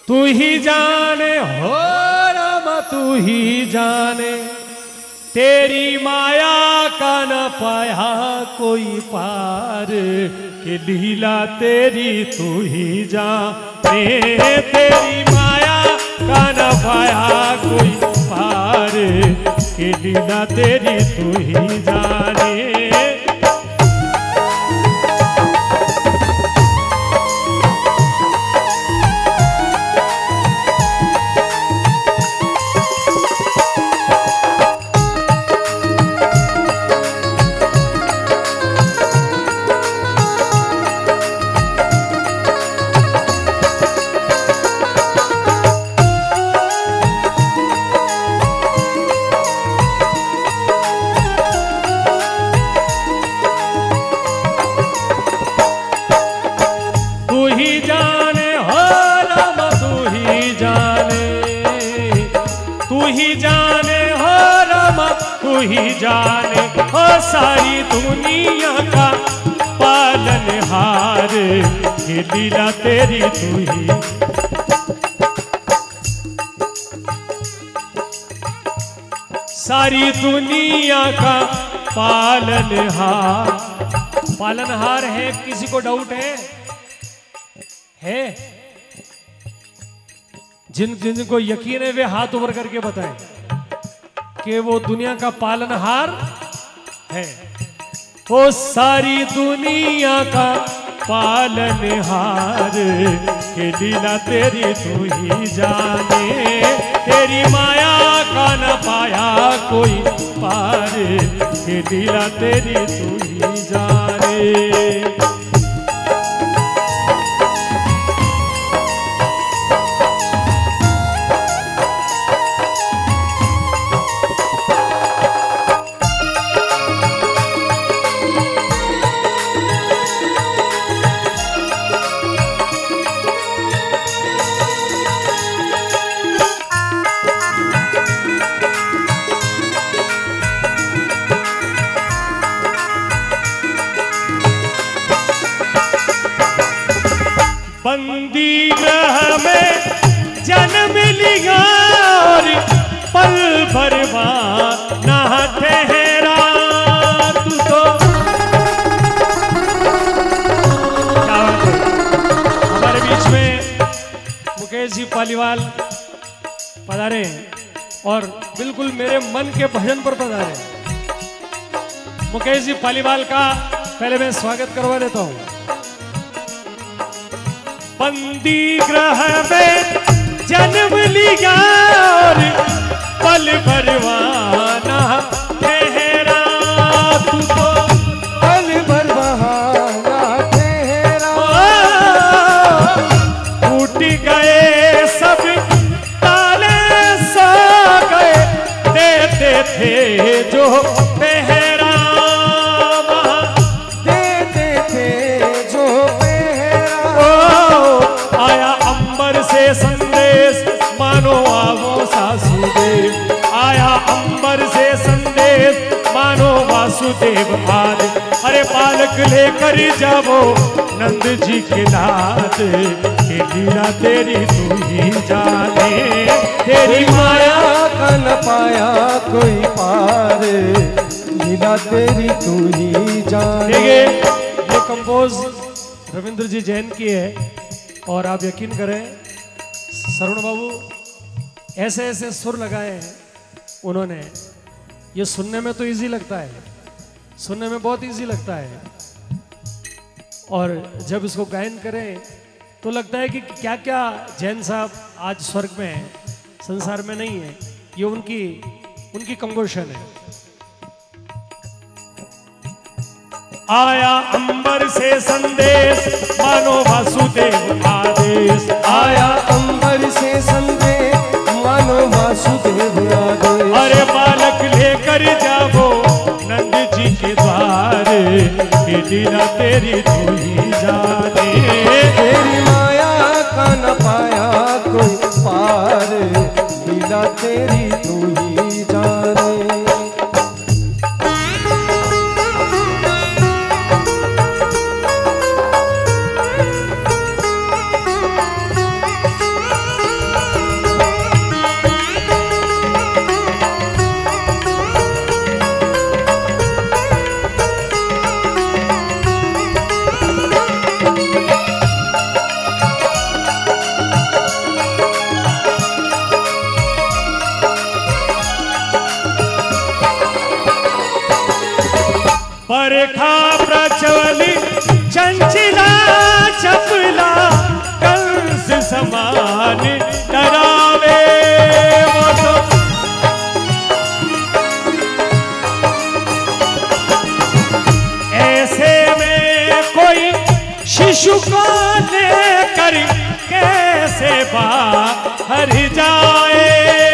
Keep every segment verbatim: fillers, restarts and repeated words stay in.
तू ही जाने हो राम तू ही जाने, तेरी माया का न पाया कोई पार, कि लीला तेरी तू ही जाने, तेरी माया का न पाया कोई पार, कि लीला तेरी तू ही जाने। ही जाने हो सारी दुनिया का पालनहार, ये लीला तेरी तू ही। सारी दुनिया का पालनहार। पालनहार है, किसी को डाउट है? है? जिन जिनको यकीन है वे हाथ ऊपर करके बताएं कि वो दुनिया का पालनहार है। वो सारी दुनिया का पालनहार, के लीला तेरी तू ही जाने, तेरी माया का न पाया कोई पार, के लीला तेरी तू ही जाने। बंदी ग्रह में जन्म लिया और पल भर ना ठहरा, तू तो हमारे बीच में मुकेश जी पालीवाल पधारे और बिल्कुल मेरे मन के भजन पर पधारे। मुकेश जी पालीवाल का पहले मैं स्वागत करवा देता हूँ। बंदी ग्रह में जन्म लिया और पल भरवाना ठहरा, तू तो पल भरवाना ठहरा। टूट गए सब ताले, सो गए देते थे जो पहरा, देते थे जो से संदेश मानो आवो सासुदेव, आया अंबर से संदेश मानो वासुदेव आद। अरे बालक लेकर जाओ नंद जी के नाथ, के लीला तेरी तू ही जाने, तेरी माया का न पाया कोई पार, लीला तेरी तू ही जाने। देखिए ये कंपोज रविंद्र जी जैन की है और आप यकीन करें सरुण बाबू ऐसे ऐसे सुर लगाए हैं उन्होंने, ये सुनने में तो इजी लगता है, सुनने में बहुत इजी लगता है, और जब इसको गायन करें तो लगता है कि क्या क्या जैन साहब आज स्वर्ग में है, संसार में नहीं है। ये उनकी उनकी कंपोजिशन है। आया अंबर से संदेश मानो वासुदेव आदेश, आया अंबर से संदेश मानो वासुदेव आदेश। अरे बालक लेकर जाओ नंद जी के द्वार, के लीला तेरी तू ही जाने, तेरी माया का न पाया कोई पार, लीला तेरी तू ही जाने। शिशु को लेकर कैसे बाहर जाए,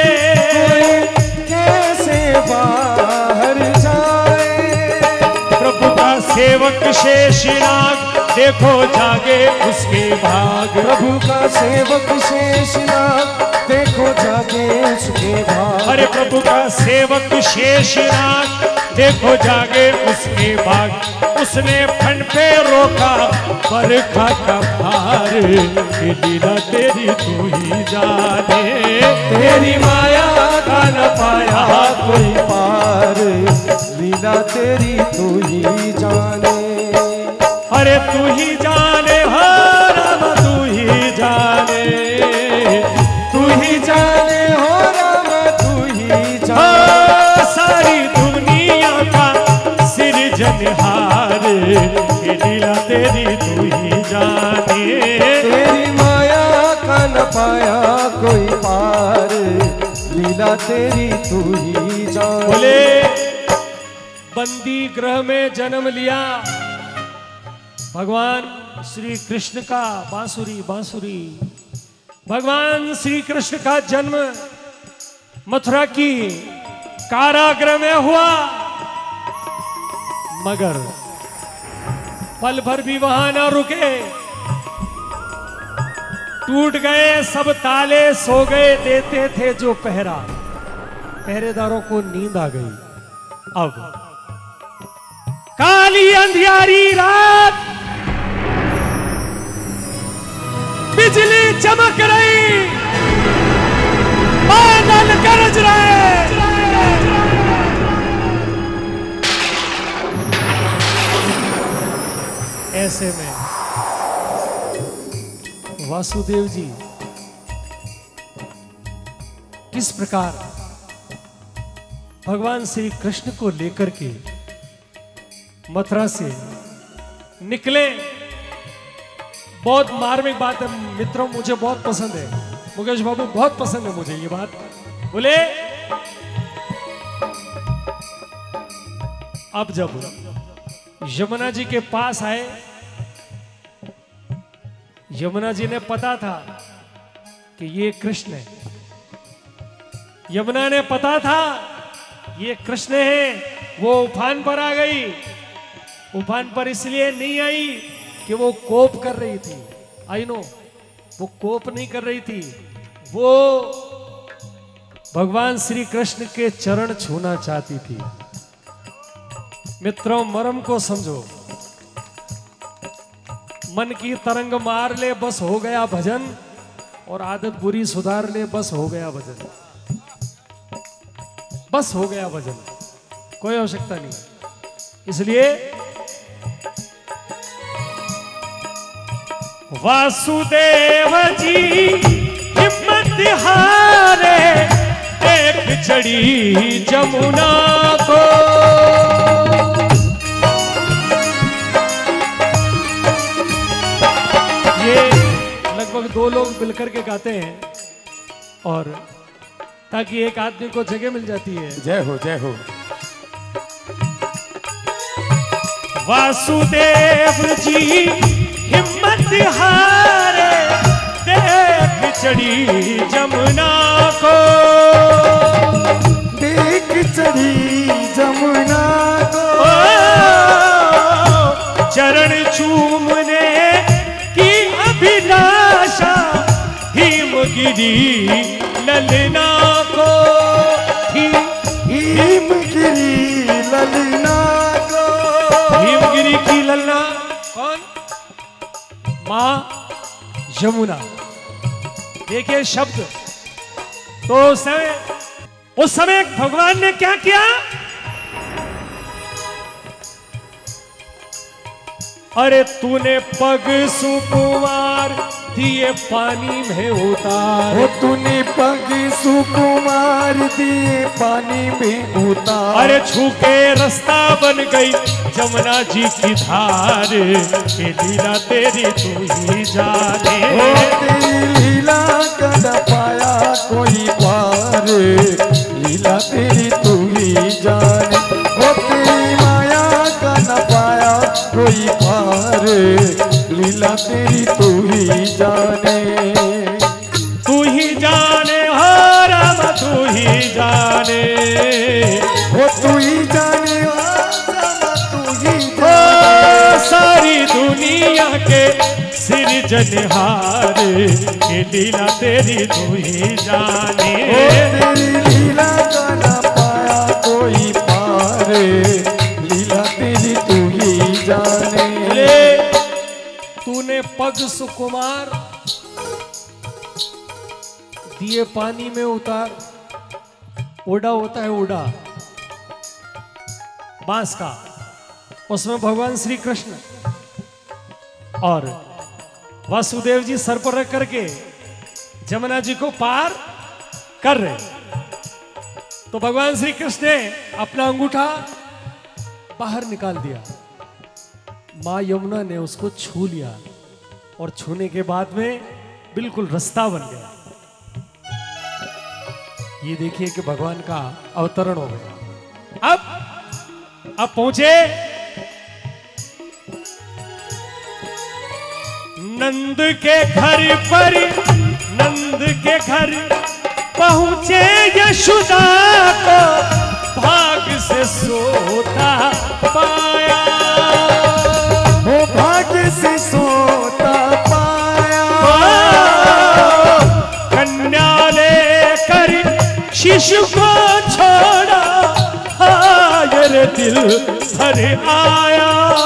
कैसे बाहर जाए। प्रभु का सेवक शेषनाग देखो जागे उसके भाग, प्रभु का सेवक शेषनाग देखो जागे उसके भाग। अरे प्रभु का सेवक शेषनाग देखो जागे उसके भाग। उसने फन पे रोका बरखा का भार, ये लीला तेरी तू ही जाने, तेरी माया का न पाया कोई पार, लीला तेरी तू ही जाने। अरे तू ही जाने हो राम, तू ही जाने, तू ही जाने हो राम, तू ही जाने। हो सारी दुनिया का सिरजनहार, ये लीला तेरी तू ही जाने, तेरी माया का न पाया कोई पार, लीला तेरी तू ही जाने। बोले बंदी गृह में जन्म लिया भगवान श्री कृष्ण का, बांसुरी बांसुरी, भगवान श्री कृष्ण का जन्म मथुरा की कारागृह में हुआ, मगर पल भर भी वहां ना रुके। टूट गए सब ताले, सो गए देते थे जो पहरा, पहरेदारों को नींद आ गई। अब काली अंधियारी रात, बिजली चमक रही, बादल गरज रहे, ऐसे में वासुदेव जी किस प्रकार भगवान श्री कृष्ण को लेकर के मथुरा से निकले। बहुत मार्मिक बात है मित्रों, मुझे बहुत पसंद है, मुकेश बाबू बहुत पसंद है मुझे ये बात। बोले अब जब यमुना जी के पास आए, यमुना जी ने पता था कि ये कृष्ण है, यमुना ने पता था ये कृष्ण है, वो उफान पर आ गई। उफान पर इसलिए नहीं आई कि वो कोप कर रही थी, आई नो, वो कोप नहीं कर रही थी, वो भगवान श्री कृष्ण के चरण छूना चाहती थी। मित्रों मर्म को समझो, मन की तरंग मार ले बस हो गया भजन, और आदत बुरी सुधार ले बस हो गया भजन, बस हो गया भजन, कोई आवश्यकता नहीं। इसलिए वासुदेव जी हिम्मत हारे, एक चढ़ी जमुना को, ये लगभग दो लोग मिलकर के गाते हैं, और ताकि एक आदमी को जगह मिल जाती है। जय हो जय हो। वासुदेव जी हिम्मत हारे, देख चढ़ी जमुना को, देख चढ़ी जमुना को, चरण चूमने की अभिलाषा, हिमगिरी ललना को थी, हिमगिरी ललना को। हिमगिरी की ललना कौन? मां यमुना। देखिए शब्द, तो उस समय उस समय भगवान ने क्या किया? अरे तूने पग सुकुमार दिए पानी में उतार, वो तूने पग सुकुमार दिए पानी में उतार। अरे छूके रास्ता बन गई जमुना जी की धार, ये लीला तेरी तू ही जाने, ओ तेरी लीला का न पाया कोई पार, लीला तेरी तू ही जाने। ओ तेरी माया का न पाया कोई पार, लीला तेरी तू ही जाने। तू ही जाने हो राम तू ही जाने, वो तू ही जाने ओ रामा तू ही ओ जाने। सारी दुनिया के सिरजनहार ये लीला तेरी तू ही जाने। ओ तेरी लीला का ना पाया कोई पार, लीला तेरी तू ही जाने। ले तूने पग सुकुमार दिए पानी में उतार, ओडा होता है ओडा बांस का, उसमें भगवान श्री कृष्ण और वासुदेव जी सर पर रख करके जमुना जी को पार कर रहे। तो भगवान श्री कृष्ण ने अपना अंगूठा बाहर निकाल दिया, मां यमुना ने उसको छू लिया और छूने के बाद में बिल्कुल रास्ता बन गया। ये देखिए कि भगवान का अवतरण हो गया। अब अब पहुंचे नंद के घर पर, नंद के घर पहुंचे यशोदा को भाग से सोता पाया। वो भाग्य से सोता पाया, कन्या लेकर शिशु को छोड़ा, हायर दिल भर आया।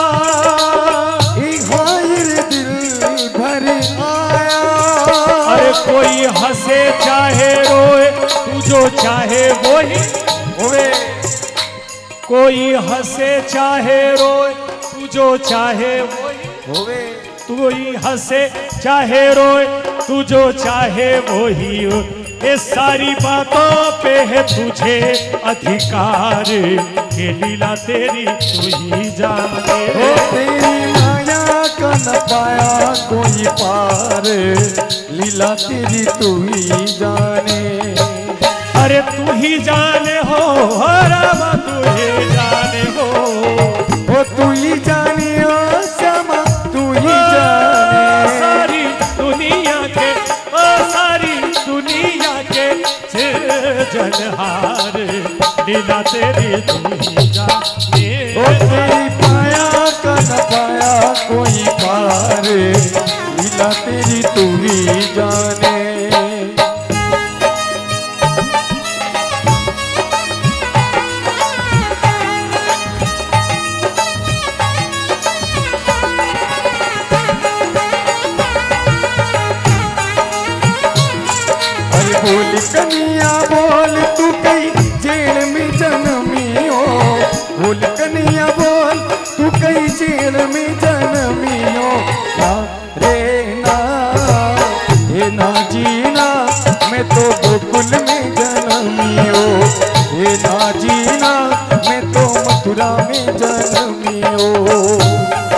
हायर दिल भर आया। अरे कोई हंसे चाहे रोए तू जो चाहे वो ही होवे, कोई हंसे चाहे रोए तू जो चाहे वो ही होवे। कोई हंसे चाहे रोए तू जो चाहे वो ही हो। ये सारी बातों पे है तुझे अधिकार, ये लीला तेरी तू ही जाने। ओ तेरी माया का न पाया कोई पार, लीला तेरी तू ही जाने। अरे तू ही जाने हो रामा तू ही जाने हो, ओ तू ही जाने ओ श्यामा तू ही जाने। सारी दुनिया के ओ सारी दुनिया के सिरजनहार, लीला तेरी तू ही जाने। ओ तेरी पाया का न पाया कोई पार, लीला तेरी तू ही जाने। बोल कन्या बोल तू कई जेल में जन्मी हो, बोल कन्या बोल तू कई जेल में जन्मी हो। ना रे ना ये ना जीना मैं तो गोकुल में जन्मी हो, ये ना जीना मैं तो मथुरा में जन्मी हो।